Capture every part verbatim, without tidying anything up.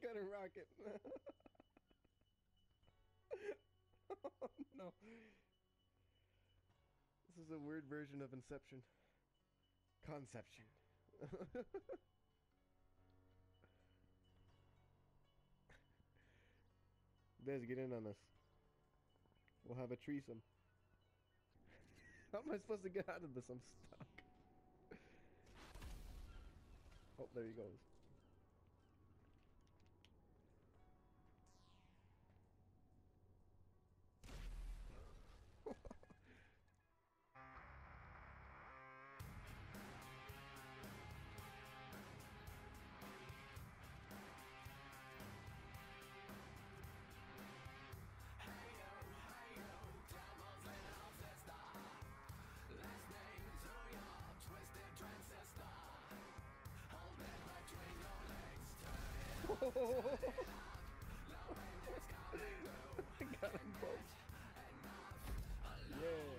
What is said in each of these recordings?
got a rocket. Oh, no. This is a weird version of Inception. Conception. Bez, get in on this. We'll have a threesome. How am I supposed to get out of this? I'm stuck. Oh, there he goes. I got them both. Yeah.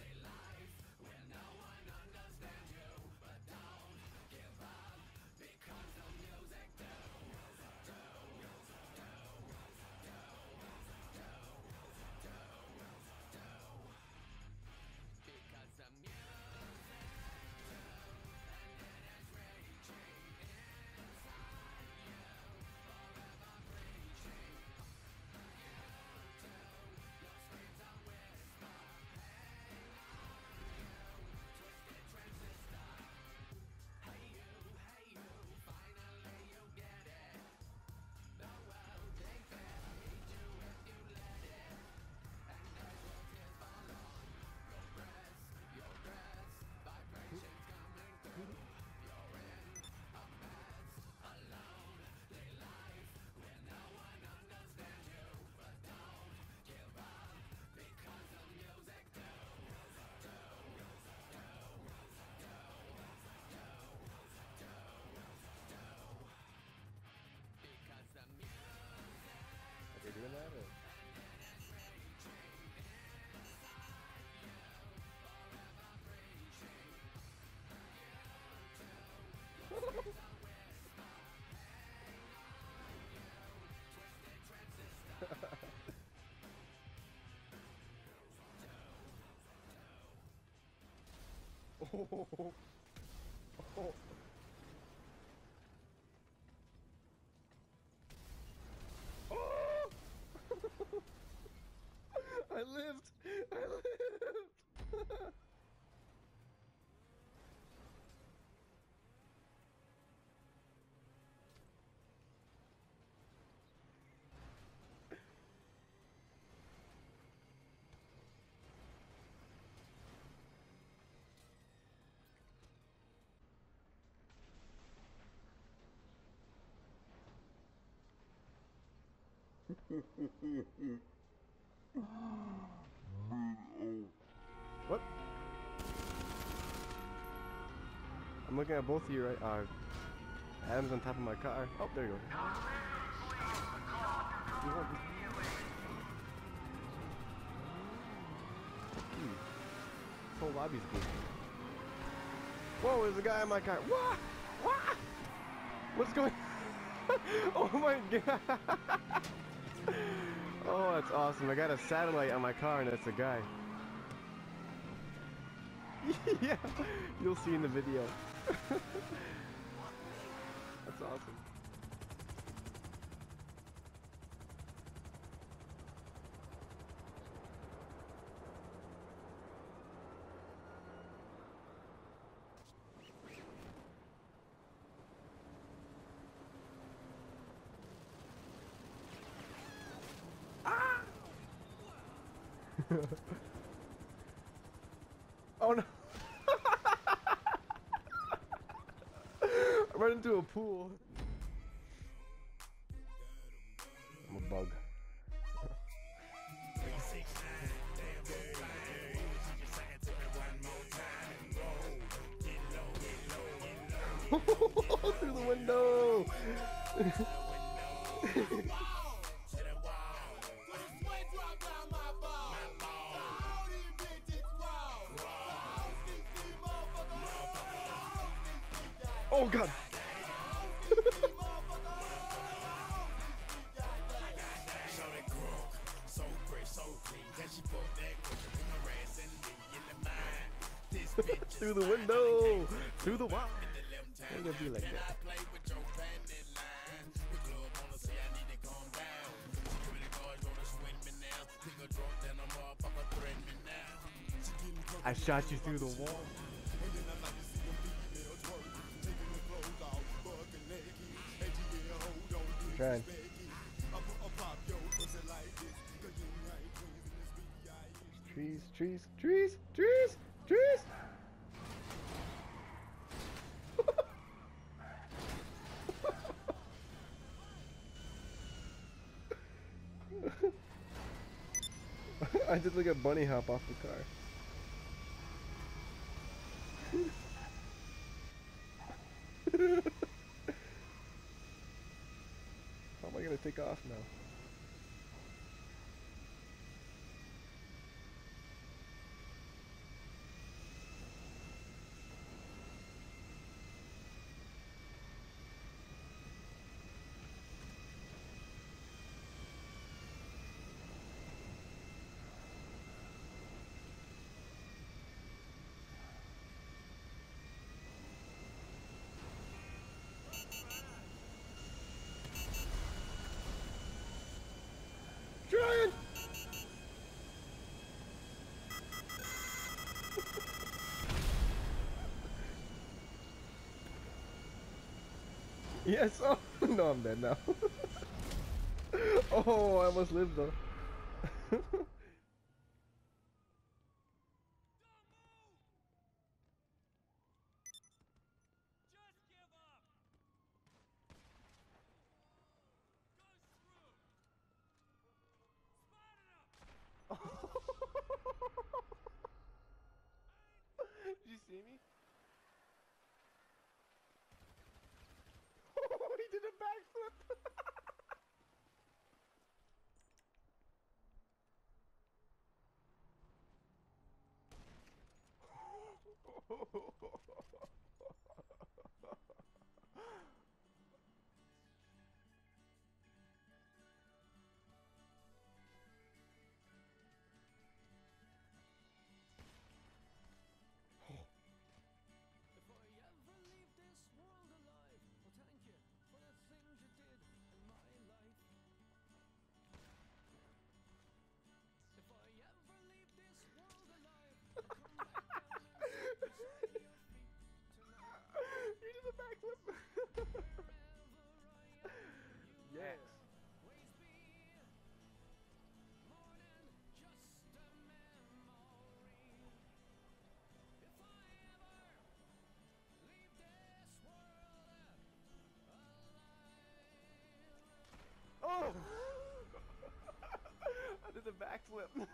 Are they doing that or? Oh. Oh. Oh. I lived. I lived. What? I'm looking at both of you right. Uh, Adam's on top of my car. Oh, there you go. Hmm. This whole lobby's good. Whoa, there's a guy in my car. What? What? What's going? Oh my god! Oh, that's awesome. I got a satellite on my car and that's a guy. Yeah, you'll see in the video. That's awesome. Ah! Oh no! I ran into a pool. I'm a bug. Through the window! Oh god! Through the window, through the wall. Ain't gonna be like that. I shot you through the wall. I'm trying. Trees, trees, trees, trees, trees. I did like a bunny hop off the car. How am I gonna take off now? Trying. Yes. Oh no, I'm dead now. Oh, I almost lived though. Did you see me? Oh, he did a backflip. Yes. Oh! I did the backflip.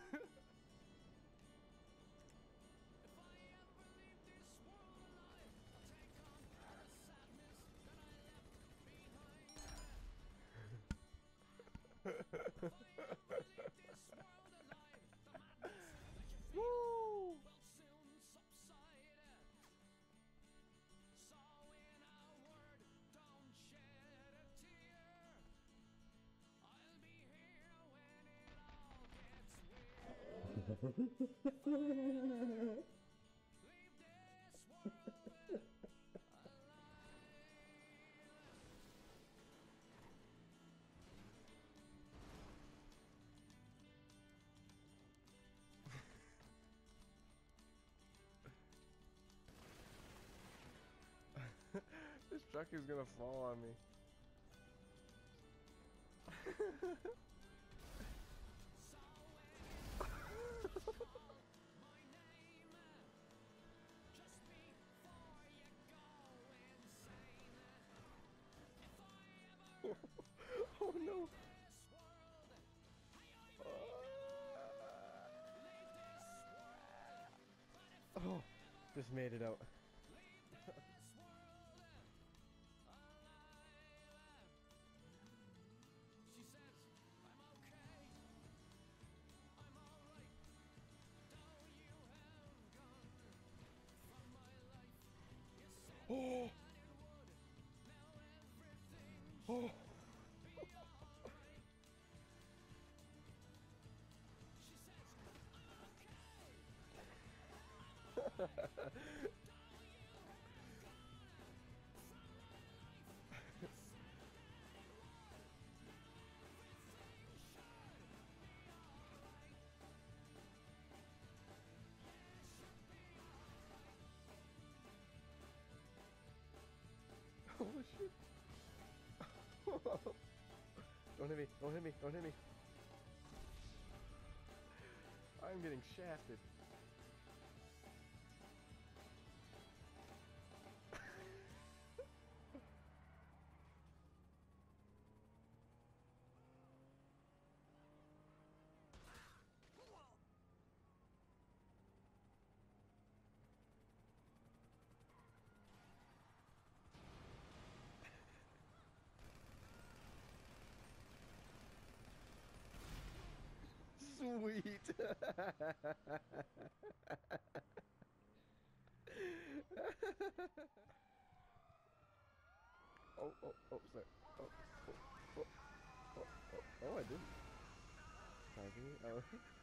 Woo! This truck is gonna fall on me. Oh no. Oh, just made it out. Oh. Oh. Oh shit. Don't hit me, don't hit me, don't hit me. I'm getting shafted. Sweet. Oh, oh, oh, sorry. Oh, oh, oh, oh, oh, oh, I didn't. Sorry. Oh.